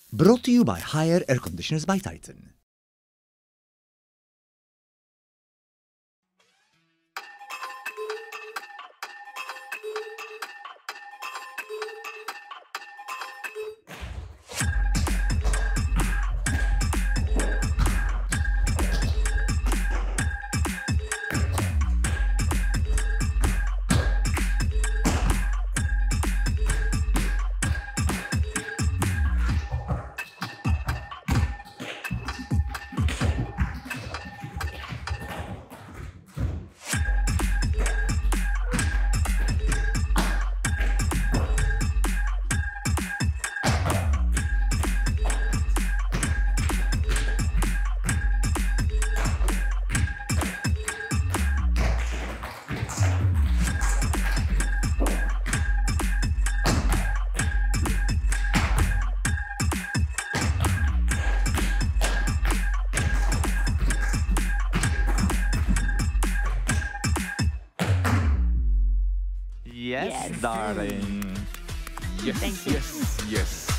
Brought to you by Higher Air Conditioners by Titan. Yes, darling. Yes, Thank you. yes, yes.